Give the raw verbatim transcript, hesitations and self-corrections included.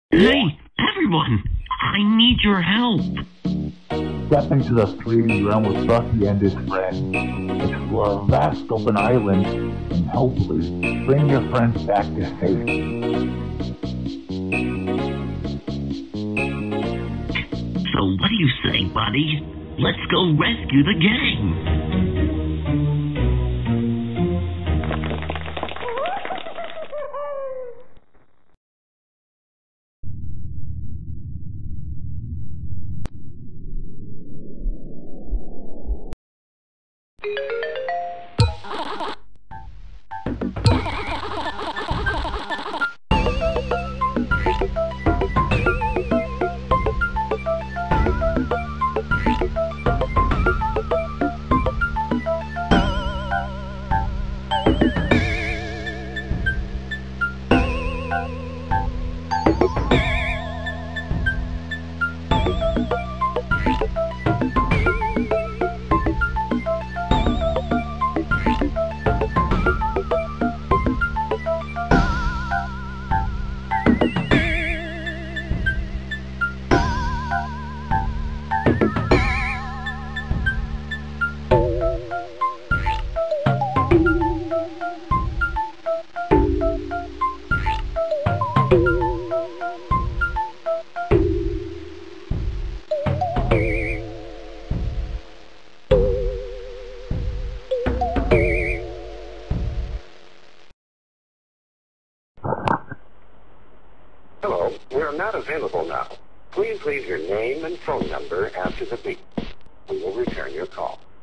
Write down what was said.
Hey, everyone! I need your help! Step into the three D realm with Bucky and his friends. Explore a vast open island, and hopefully bring your friends back to safety. So what do you say, buddy? Let's go rescue the gang! Hello, we are not available now. Please leave your name and phone number after the beep. We will return your call.